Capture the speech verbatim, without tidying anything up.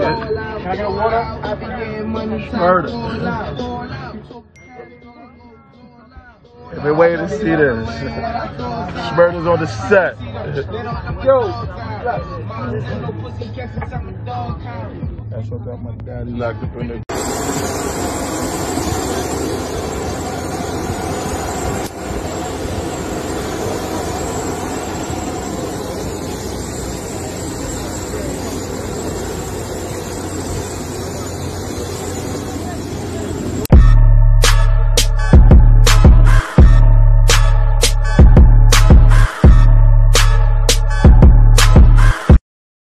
Can I get a water? Shmurda. I've been waiting to see this. Shmurda's on the set. Yo. That's what got my daddy locked up in there.